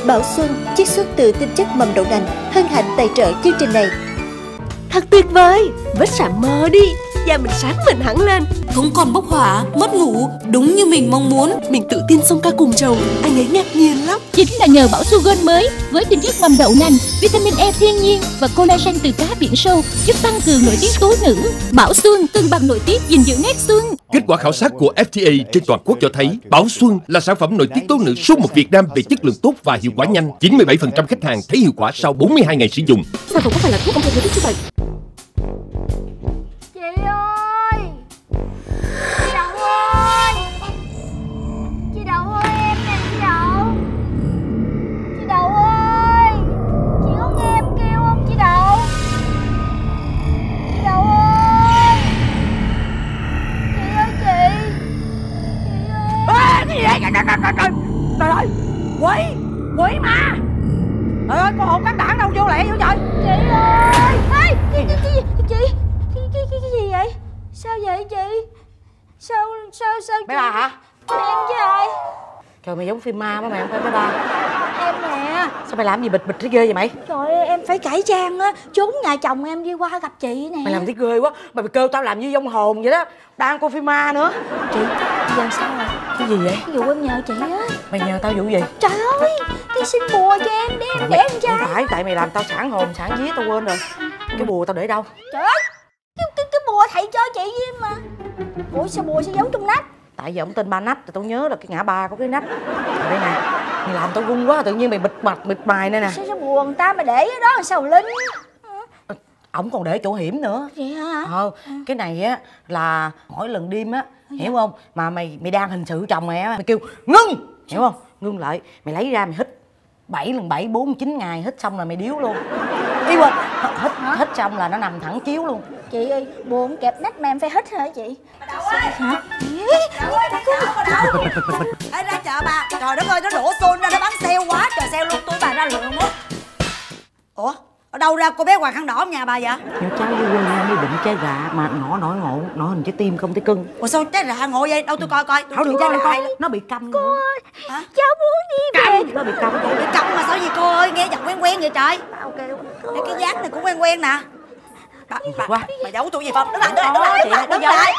Bảo Xuân, chiết xuất từ tinh chất mầm đậu nành, hân hạnh tài trợ chương trình này. Thật tuyệt vời, vết sạm mờ đi, da mình sáng mình hẳn lên, không còn bốc hỏa, mất ngủ, đúng như mình mong muốn. Mình tự tin xông ca cùng chồng, anh ấy ngạc nhiên lắm. Chính là nhờ Bảo Sugar mới với tinh chất mầm đậu nành, vitamin E thiên nhiên và collagen từ cá biển sâu giúp tăng cường nội tiết tố nữ. Bảo Xuân cân bằng nội tiết, gìn giữ nét xuân. Kết quả khảo sát của FTA trên toàn quốc cho thấy Bảo Xuân là sản phẩm nội tiết tố nữ số 1 Việt Nam về chất lượng tốt và hiệu quả nhanh. 97% khách hàng thấy hiệu quả sau 42 ngày sử dụng. Sản phẩm có phải là thuốc không thể biết chữa bệnh? Chị ơi! Chị Đậu ơi! Chị Đậu ơi, em nè chị Đậu! Chị Đậu ơi! Chị có nghe em kêu không chị Đậu? Chị Đậu ơi! Chị ơi chị! Chị ơi! Cái gì vậy? Trời ơi! Quỷ! Quỷ ma! Trời ơi, con hồn các đảng đâu vô lẹ vô trời! Chị ơi! Ê! Cái gì vậy? Sao vậy chị? Sao Bé ba hả? Em chứ ai? Trời, mày giống phim ma mà mày không phải bé ba. Em nè. Sao mày làm gì bịch thế ghê vậy mày? Trời ơi, em phải cải trang á, trốn nhà chồng em đi qua gặp chị nè. Mày làm thấy ghê quá, mày bị kêu tao làm như vong hồn vậy đó. Đang coi phim ma nữa. Chị, giờ sao rồi? Cái gì vậy? Ví dụ em nhờ chị á. Mày nhờ tao vụ gì? Trời ơi, đi xin bùa cho em, để em đẻ con trai. Không phải, tại mày làm tao sản hồn, sản vía tao quên rồi. Cái bùa tao để đâu? Trời ơi, cái bùa thầy cho chị với em mà. Ủa sao bùa sẽ giấu trong nách? Tại giờ ông tên Ba Nách, tao nhớ là cái ngã ba có cái nách. Ở đây nè, mày làm tao run quá, tự nhiên mày bịt mặt bịt mày đây nè. Sao bùa người ta mà để ở đó là sao linh? Ổng còn để chỗ hiểm nữa. Vậy hả? Cái này á là mỗi lần đêm á, hiểu không? Mà mày đang hình sự chồng mày á, mày kêu ngưng, hiểu không? Ngưng lại, mày lấy ra mày hít 7 lần 7 49 ngày, hít xong là mày điếu luôn. Ý quên, hít xong là nó nằm thẳng chiếu luôn. Chị ơi, bùa không kẹp nách mà em phải hít hả chị? Hả? Ê, ra chợ bà, trời đất ơi, nó đổ xôn ra, nó bán sale quá trời, sale luôn, tôi bà ra lượng quá. Ủa, ở đâu ra cô bé Hoàng khăn đỏ ở nhà bà vậy? Nhỏ cháu với quên nha, mới định trái gà mà ngõ nổi ngộ, nổ hình trái tim không thấy cưng. Ủa sao trái rạ ngộ vậy? Đâu tôi coi coi. Thôi đừng coi, nó bị câm. Cô ơi, cháu muốn đi về. Nó bị câm. Bị câm mà sao gì cô ơi, nghe giọng quen quen vậy trời. Cái dáng này cũng quen quen nè. Bà giấu tôi gì không? Đứng lại, đứng lại.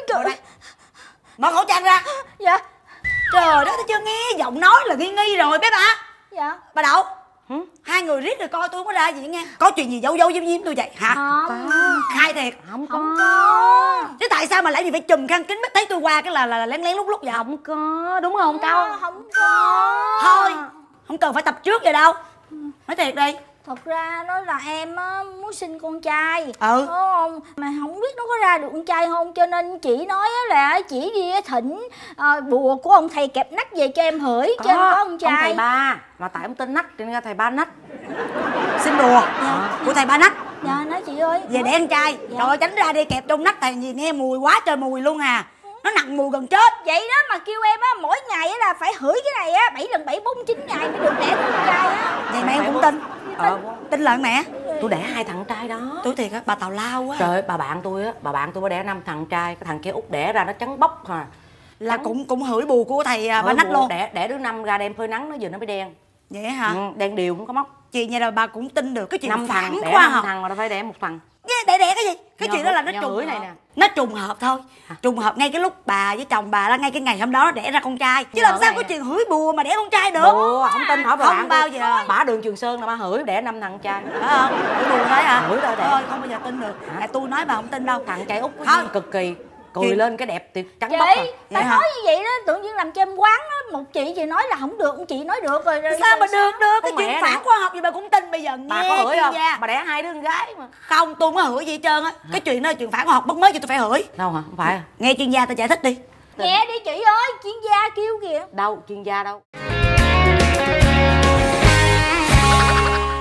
Mở khẩu trang ra. Dạ. Trời đất, tôi chưa nghe giọng nói là nghi rồi bé ba. Dạ. Bà Đậu. Hai người riết rồi coi tôi không có ra gì nghe. Có chuyện gì giấu giếm tôi vậy hả? Không. Khai thiệt. Không có. Chứ tại sao mà lại gì phải chùm khăn kính, biết thấy tôi qua cái là lén lén lúc vậy? Không có, đúng không Cao? Không có. Thôi, không cần phải tập trước vậy đâu. Nói thiệt đi. Thật ra nó là em á, muốn sinh con trai. Đúng không? Mà không biết nó có ra được con trai không, cho nên chị nói là chỉ đi thỉnh bùa của ông thầy kẹp nách về cho em hửi cho em có con trai. Ông thầy Ba, mà tại ông tên Nách cho nên ra thầy Ba Nách. Xin bùa của thầy Ba Nách. Dạ nói chị ơi. Về đẻ con trai. Dạ. Rồi tránh ra đi, kẹp trong nách thầy gì nghe mùi quá trời mùi luôn à. Nó nặng mùi gần chết. Vậy đó mà kêu em á, mỗi ngày á là phải hửi cái này á 7 lần 7 49 ngày mới được đẻ con trai á. Vậy mà em cũng tin. Tin lời mẹ. Tôi đẻ 2 thằng trai đó. Tôi thiệt á, bà tào lao quá. Trời ơi, bà bạn tôi mới đẻ 5 thằng trai. Cái thằng kia út đẻ ra nó trắng bóc à. Là cũng hửi bùa của thầy Ba Nách luôn. Đẻ đứa 5 ra đem phơi nắng nó giờ nó mới đen. Vậy hả? Đen đều không có móc. Chị vậy là bà cũng tin được cái chuyện 5 thằng, đẻ 5 thằng mà đâu phải đẻ 1 thằng. Đẻ cái gì? Cái chuyện đó là nó trùng này nè. Nó trùng hợp thôi. Trùng hợp ngay cái lúc bà với chồng bà là ngay cái ngày hôm đó nó đẻ ra con trai. Chứ làm sao có chuyện hửi bùa mà đẻ con trai được? Ủa, không tin hỏi bà không bao giờ. Bả Đường Trường Sơn là bà hửi đẻ 5 thằng trai. Phải không? Hửi bùa đấy hả? Hửi rồi đẻ. Thôi không bao giờ tin được. Tại tôi nói bà không tin đâu. Thằng trai út cực kỳ cười lên cái đẹp tuyệt trắng bóc chị bà nói như vậy đó tự nhiên làm cho em quán đó. Một chị nói là không được, chị nói được rồi. Sao mà được cái chuyện phản khoa học gì bà cũng tin bây giờ nghe. Bà có hửi không? Gia. Bà đẻ 2 đứa con gái mà. Không, tôi không có hửi gì hết trơn á. Cái chuyện đó là chuyện phản khoa học bất mới cho tôi phải hửi. Đâu hả? Không phải à? Nghe chuyên gia tôi giải thích đi. Nghe đi chị ơi, chuyên gia kêu kìa. Đâu, chuyên gia đâu?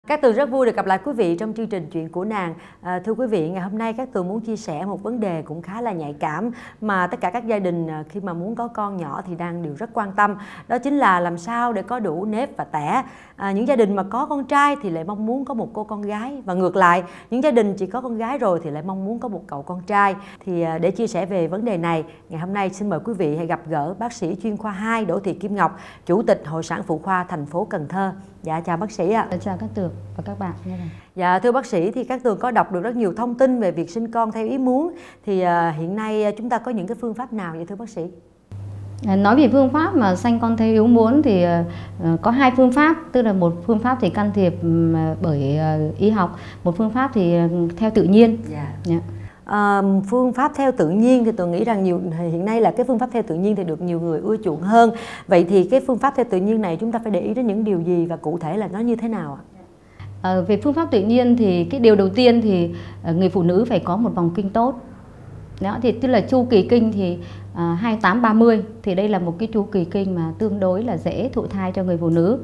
Cát Tường rất vui được gặp lại quý vị trong chương trình Chuyện của nàng. Thưa quý vị, ngày hôm nay Cát Tường muốn chia sẻ một vấn đề cũng khá là nhạy cảm mà tất cả các gia đình khi mà muốn có con nhỏ thì đang đều rất quan tâm. Đó chính là làm sao để có đủ nếp và tẻ. Những gia đình mà có con trai thì lại mong muốn có một cô con gái, và ngược lại, những gia đình chỉ có con gái rồi thì lại mong muốn có một cậu con trai. Thì để chia sẻ về vấn đề này, ngày hôm nay xin mời quý vị hãy gặp gỡ bác sĩ chuyên khoa 2 Đỗ Thị Kim Ngọc, Chủ tịch Hội sản phụ khoa thành phố Cần Thơ. Dạ, chào bác sĩ ạ. Chào Cát Tường và các bạn. Dạ, thưa bác sĩ, thì Cát Tường có đọc được rất nhiều thông tin về việc sinh con theo ý muốn. Thì hiện nay chúng ta có những cái phương pháp nào vậy thưa bác sĩ? Nói về phương pháp mà sanh con theo ý muốn thì có hai phương pháp. Tức là một phương pháp thì can thiệp bởi y học, một phương pháp thì theo tự nhiên. Dạ. Phương pháp theo tự nhiên thì tôi nghĩ rằng hiện nay là cái phương pháp theo tự nhiên thì được nhiều người ưa chuộng hơn. Vậy thì cái phương pháp theo tự nhiên này chúng ta phải để ý đến những điều gì và cụ thể là nó như thế nào ạ? Về phương pháp tự nhiên thì cái điều đầu tiên thì người phụ nữ phải có một vòng kinh tốt. Đó, thì tức là chu kỳ kinh thì 28-30 thì đây là một cái chu kỳ kinh mà tương đối là dễ thụ thai cho người phụ nữ.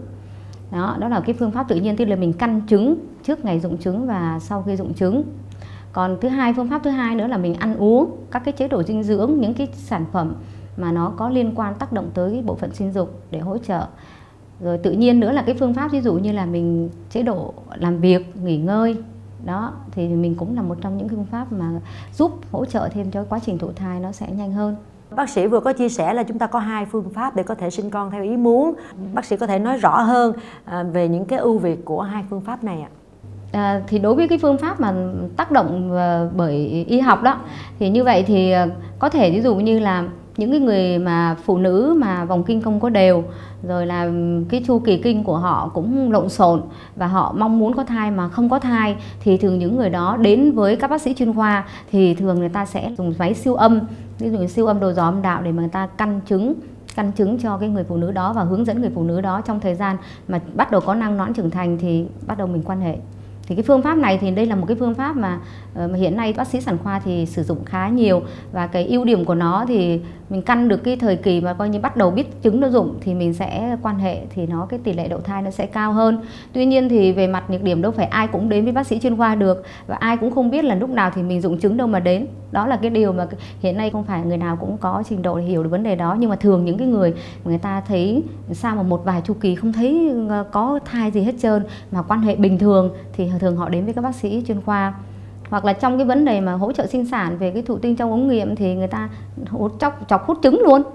Đó là cái phương pháp tự nhiên, tức là mình căn trứng trước ngày rụng trứng và sau khi rụng trứng. Còn phương pháp thứ hai nữa là mình ăn uống các cái chế độ dinh dưỡng, những cái sản phẩm mà nó có liên quan tác động tới cái bộ phận sinh dục để hỗ trợ. Rồi tự nhiên nữa là cái phương pháp ví dụ như là mình chế độ làm việc, nghỉ ngơi. Đó thì mình cũng là một trong những phương pháp mà giúp hỗ trợ thêm cho quá trình thụ thai nó sẽ nhanh hơn. Bác sĩ vừa có chia sẻ là chúng ta có hai phương pháp để có thể sinh con theo ý muốn. Bác sĩ có thể nói rõ hơn về những cái ưu việt của hai phương pháp này ạ? Thì đối với cái phương pháp mà tác động bởi y học đó thì như vậy thì có thể ví dụ như là những cái người mà phụ nữ mà vòng kinh không có đều, rồi là cái chu kỳ kinh của họ cũng lộn xộn và họ mong muốn có thai mà không có thai, thì thường những người đó đến với các bác sĩ chuyên khoa thì thường người ta sẽ dùng máy siêu âm, ví dụ siêu âm đồ gió âm đạo để mà người ta căn trứng cho cái người phụ nữ đó và hướng dẫn người phụ nữ đó trong thời gian mà bắt đầu có nang nõn trưởng thành thì bắt đầu mình quan hệ. Thì cái phương pháp này thì đây là một cái phương pháp mà hiện nay bác sĩ sản khoa thì sử dụng khá nhiều, và cái ưu điểm của nó thì mình căn được cái thời kỳ mà coi như bắt đầu biết trứng nó rụng thì mình sẽ quan hệ thì cái tỷ lệ đậu thai nó sẽ cao hơn. Tuy nhiên thì về mặt nhược điểm đâu phải ai cũng đến với bác sĩ chuyên khoa được, và ai cũng không biết là lúc nào thì mình rụng trứng đâu mà đến. Đó là cái điều mà hiện nay không phải người nào cũng có trình độ để hiểu được vấn đề đó, nhưng mà thường những cái người ta thấy sao mà một vài chu kỳ không thấy có thai gì hết trơn mà quan hệ bình thường thì thường họ đến với các bác sĩ chuyên khoa. Hoặc là trong cái vấn đề mà hỗ trợ sinh sản về cái thụ tinh trong ống nghiệm thì người ta chọc hút trứng luôn,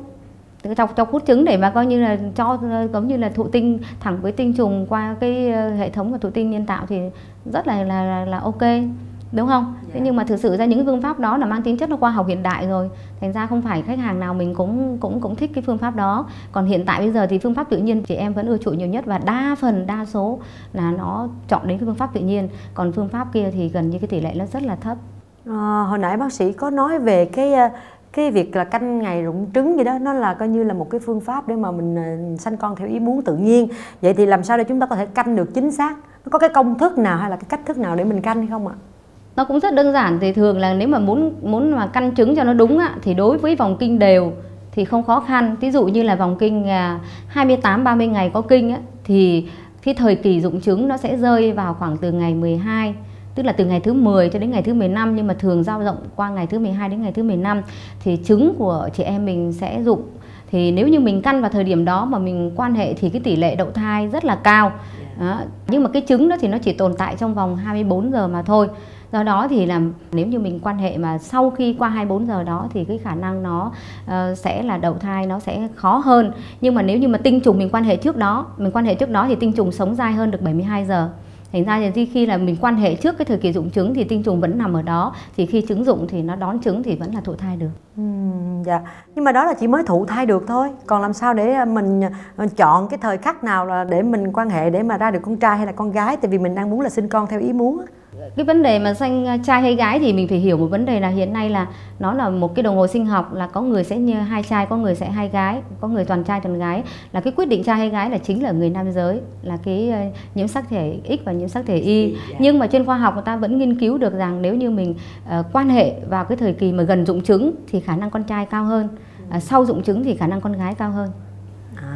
chọc hút trứng để mà coi như là cho giống như là thụ tinh thẳng với tinh trùng qua cái hệ thống của thụ tinh nhân tạo thì rất là ok, đúng không? Thế nhưng mà thực sự ra những cái phương pháp đó là mang tính chất là khoa học hiện đại rồi, thành ra không phải khách hàng nào mình cũng thích cái phương pháp đó. Còn hiện tại bây giờ thì phương pháp tự nhiên chị em vẫn ưa chuộng nhiều nhất, và đa số là nó chọn đến cái phương pháp tự nhiên, còn phương pháp kia thì gần như cái tỷ lệ nó rất là thấp. Hồi nãy bác sĩ có nói về cái việc là canh ngày rụng trứng gì đó, nó là coi như là một cái phương pháp để mà mình sanh con theo ý muốn tự nhiên. Vậy thì làm sao để chúng ta có thể canh được chính xác? Nó có cái công thức nào hay là cái cách thức nào để mình canh hay không ạ? Nó cũng rất đơn giản. Thì thường là nếu mà muốn mà căn trứng cho nó đúng á, thì đối với vòng kinh đều thì không khó khăn. Ví dụ như là vòng kinh 28-30 ngày có kinh á, thì cái thời kỳ rụng trứng nó sẽ rơi vào khoảng từ ngày 12, tức là từ ngày thứ 10 cho đến ngày thứ 15, nhưng mà thường dao động qua ngày thứ 12 đến ngày thứ 15 thì trứng của chị em mình sẽ rụng. Thì nếu như mình căn vào thời điểm đó mà mình quan hệ thì cái tỷ lệ đậu thai rất là cao. Đó. Nhưng mà cái trứng đó thì nó chỉ tồn tại trong vòng 24 giờ mà thôi. Do đó thì là nếu như mình quan hệ mà sau khi qua 24 giờ đó thì cái khả năng nó sẽ là đậu thai nó sẽ khó hơn. Nhưng mà nếu như mà tinh trùng mình quan hệ trước đó thì tinh trùng sống dài hơn được 72 giờ. Thành ra thì khi là mình quan hệ trước cái thời kỳ rụng trứng thì tinh trùng vẫn nằm ở đó, thì khi trứng rụng thì nó đón trứng thì vẫn là thụ thai được. Dạ. Nhưng mà đó là chỉ mới thụ thai được thôi. Còn làm sao để mình chọn cái thời khắc nào là để mình quan hệ để mà ra được con trai hay là con gái? Tại vì mình đang muốn là sinh con theo ý muốn. Cái vấn đề mà sanh trai hay gái thì mình phải hiểu một vấn đề là hiện nay là nó là một cái đồng hồ sinh học, là có người sẽ như hai trai, có người sẽ hai gái, có người toàn trai toàn gái. Là cái quyết định trai hay gái là chính là người nam giới, là cái nhiễm sắc thể X và nhiễm sắc thể Y. Nhưng mà trên khoa học người ta vẫn nghiên cứu được rằng nếu như mình quan hệ vào cái thời kỳ mà gần rụng trứng thì khả năng con trai cao hơn, sau rụng trứng thì khả năng con gái cao hơn.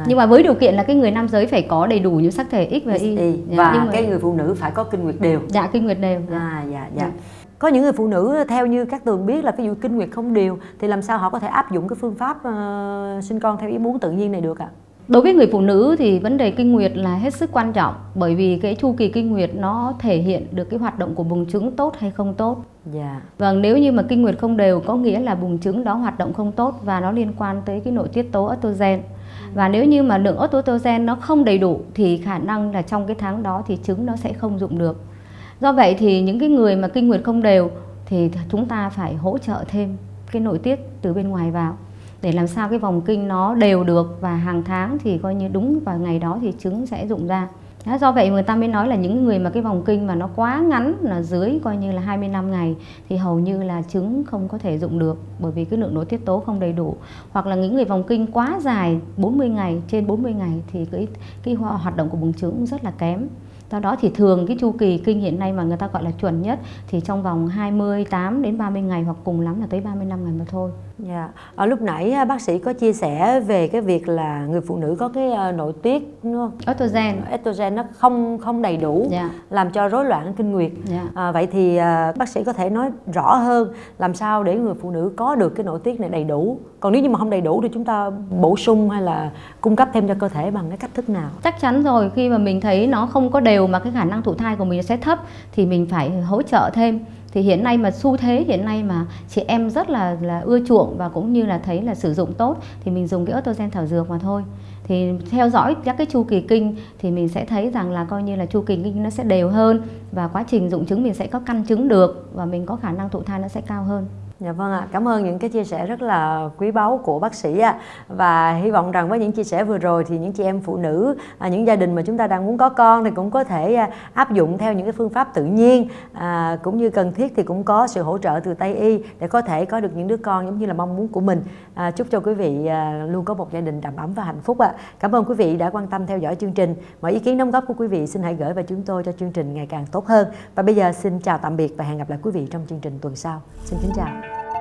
Nhưng mà với điều kiện là cái người nam giới phải có đầy đủ những sắc thể X và Y. Và nhưng mà cái người phụ nữ phải có kinh nguyệt đều. Dạ, kinh nguyệt đều. Dạ. Có những người phụ nữ theo như các Tường biết là ví dụ kinh nguyệt không đều thì làm sao họ có thể áp dụng cái phương pháp sinh con theo ý muốn tự nhiên này được ạ? Đối với người phụ nữ thì vấn đề kinh nguyệt là hết sức quan trọng, bởi vì cái chu kỳ kinh nguyệt nó thể hiện được cái hoạt động của buồng trứng tốt hay không tốt. Dạ. Vâng, nếu như mà kinh nguyệt không đều có nghĩa là buồng trứng đó hoạt động không tốt và nó liên quan tới cái nội tiết tố estrogen. Và nếu như mà lượng estrogen nó không đầy đủ thì khả năng là trong cái tháng đó thì trứng nó sẽ không dụng được. Do vậy thì những cái người mà kinh nguyệt không đều thì chúng ta phải hỗ trợ thêm cái nội tiết từ bên ngoài vào để làm sao cái vòng kinh nó đều được, và hàng tháng thì coi như đúng vào ngày đó thì trứng sẽ rụng ra. Do vậy người ta mới nói là những người mà cái vòng kinh mà nó quá ngắn, là dưới coi như là 25 ngày thì hầu như là trứng không có thể rụng được, bởi vì cái lượng nội tiết tố không đầy đủ. Hoặc là những người vòng kinh quá dài 40 ngày, trên 40 ngày thì cái hoạt động của buồng trứng rất là kém. Do đó thì thường cái chu kỳ kinh hiện nay mà người ta gọi là chuẩn nhất thì trong vòng 28 đến 30 ngày hoặc cùng lắm là tới 35 ngày mà thôi. Dạ. Ở lúc nãy bác sĩ có chia sẻ về cái việc là người phụ nữ có cái nội tiết đúng không? Estrogen nó không đầy đủ, làm cho rối loạn kinh nguyệt. Vậy thì bác sĩ có thể nói rõ hơn làm sao để người phụ nữ có được cái nội tiết này đầy đủ. Còn nếu như mà không đầy đủ thì chúng ta bổ sung hay là cung cấp thêm cho cơ thể bằng cái cách thức nào? Chắc chắn rồi, khi mà mình thấy nó không có đều mà cái khả năng thụ thai của mình sẽ thấp thì mình phải hỗ trợ thêm. Thì hiện nay mà xu thế hiện nay mà chị em rất là ưa chuộng và cũng như là thấy là sử dụng tốt thì mình dùng cái estrogen thảo dược mà thôi. Thì theo dõi các cái chu kỳ kinh thì mình sẽ thấy rằng là coi như là chu kỳ kinh nó sẽ đều hơn và quá trình dụng trứng mình sẽ có căn trứng được và mình có khả năng thụ thai nó sẽ cao hơn. Dạ vâng ạ, cảm ơn những cái chia sẻ rất là quý báu của bác sĩ ạ. Và hy vọng rằng với những chia sẻ vừa rồi thì những chị em phụ nữ, những gia đình mà chúng ta đang muốn có con thì cũng có thể áp dụng theo những cái phương pháp tự nhiên, cũng như cần thiết thì cũng có sự hỗ trợ từ Tây y để có thể có được những đứa con giống như là mong muốn của mình. Chúc cho quý vị luôn có một gia đình đầm ấm và hạnh phúc ạ. Cảm ơn quý vị đã quan tâm theo dõi chương trình. Mọi ý kiến đóng góp của quý vị xin hãy gửi vào chúng tôi cho chương trình ngày càng tốt hơn. Và bây giờ xin chào tạm biệt và hẹn gặp lại quý vị trong chương trình tuần sau. Xin kính chào.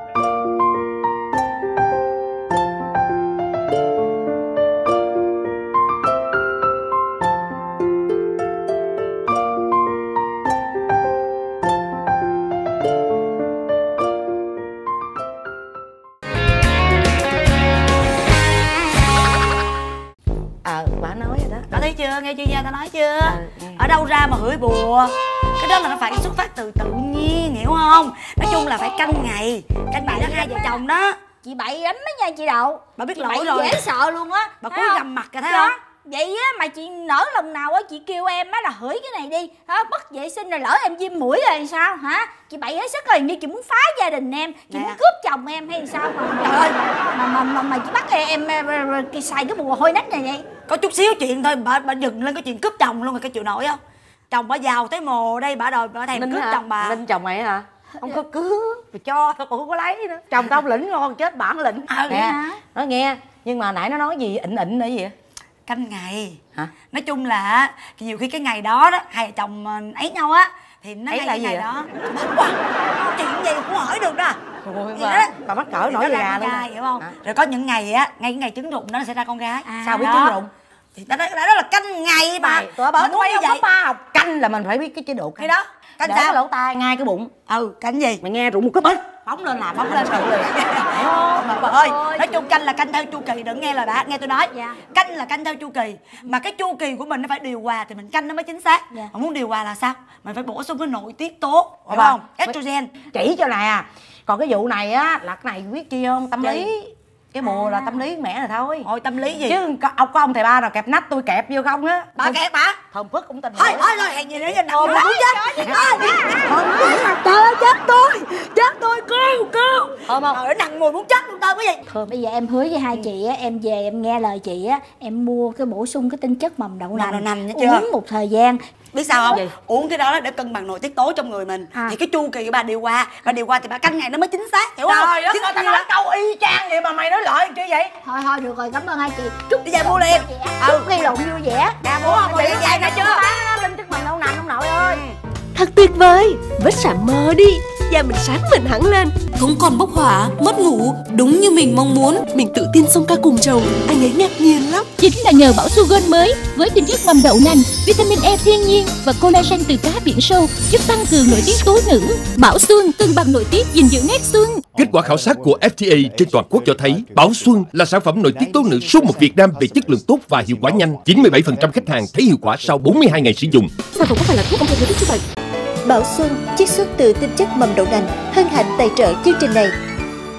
Bà nói rồi đó. Bà thấy chưa, nghe chuyên gia ta nói chưa? Ở đâu ra mà hửi bùa? Cái đó là nó phải xuất phát từ tự nhiên, hiểu không? Nói chung là phải canh ngày đó hai vợ chồng đó. Chị bậy lắm đó nha chị Đậu. Bà biết chị lỗi bậy rồi, dễ sợ luôn á. bà cúi gằm mặt rồi thấy không? Vậy á mà chị nỡ lần nào á chị kêu em á là hửi cái này đi hả, bất vệ sinh rồi lỡ em viêm mũi rồi sao hả? Chị bậy hết sức rồi, như chị muốn phá gia đình em, chị muốn cướp chồng em hay sao mà trời ơi mà chị bắt em xài cái bùa hôi nách này vậy? Có chút xíu chuyện thôi bà dừng lên cái chuyện cướp chồng luôn rồi, cái chịu nổi không? Chồng bà giàu tới mồ đây, bà đòi bà thèm Ninh cướp chồng bà. Ninh chồng mày hả? Không có cướp, mà cho thôi cũng không có lấy nữa. Chồng tao lĩnh ngon chết bản lĩnh. Nè, nói nghe, nhưng mà nãy nó nói gì ịn nữa gì vậy? Canh ngày hả? Nói chung là nhiều khi cái ngày đó hai vợ chồng ấy nhau á thì nó hay là ngày đó. Chuyện gì cũng hỏi được đó. Ôi bà mắc cỡ nổi gà luôn, hiểu không? Rồi có những ngày á, ngay cái ngày trứng rụng nó sẽ ra con gái. Sao biết trứng rụng? Thì đó là canh ngày mà. Tụi bà quay không có ba học canh là mình phải biết cái chế độ canh. Cái đó canh để sao? Lỗ tai ngay cái bụng. Canh gì? Mày nghe rụng một cái bít phóng lên tự liền. Mà bà ơi, nói chung canh là canh theo chu kỳ, đừng nghe lời bà, nghe tôi nói. Canh là canh theo chu kỳ, mà cái chu kỳ của mình nó phải điều hòa thì mình canh nó mới chính xác. Mà muốn điều hòa là sao? Mình phải bổ sung cái nội tiết tố, hiểu không? Estrogen. Chỉ cho nè. Còn cái vụ này á là cái này biết chi không? Tâm lý. Cái bùa là tâm lý mẹ rồi thôi. Thôi tâm lý gì? Chứ có ông thầy ba nào kẹp nách tôi kẹp vô không á. Bà kẹp hả? Thơm phức cũng tin. Thôi hèn gì nữa cho nằm lắm chứ. Trời ơi chết tôi cứu. Thơm không? Ở nằm ngồi muốn chết luôn tao cái gì? Bây giờ em hứa với hai chị á, em về em nghe lời chị á, em mua cái bổ sung cái tinh chất mầm đậu nành uống một thời gian. Biết sao không? Uống cái đó để cân bằng nội tiết tố trong người mình. Thì cái chu kỳ của bà điều hòa thì bà canh ngày nó mới chính xác, hiểu không? Trời đất ơi, tao nói câu y chang vậy mà mày nói lợi chứ vậy? Thôi được rồi, cảm ơn hai chị. Chúc đi về mua liền. Chúc gây lộn vui vẻ. Mua không? Bị vậy ra chưa? Tinh chất mầm đậu nành ông nội ơi. Thật tuyệt vời, với sạm mơ đi, da mình sáng mình hẳn lên. không còn bốc hỏa, mất ngủ, đúng như mình mong muốn. Mình tự tin xông ca cùng chồng, anh ấy ngạc nhiên lắm. Chính là nhờ Bảo Sugar mới với tinh chất mầm đậu nành, vitamin E thiên nhiên và collagen từ cá biển sâu giúp tăng cường nội tiết tố nữ. Bảo Xuân cân bằng nội tiết, gìn giữ nét xuân. Kết quả khảo sát của FTA trên toàn quốc cho thấy Bảo Xuân là sản phẩm nội tiết tố nữ số 1 Việt Nam về chất lượng tốt và hiệu quả nhanh. 97% khách hàng thấy hiệu quả sau 42 ngày sử dụng. Sản phẩm có phải là thuốc không thể chữa bệnh? Bảo Xuân chiết xuất từ tinh chất mầm đậu nành hân hạnh tài trợ chương trình này.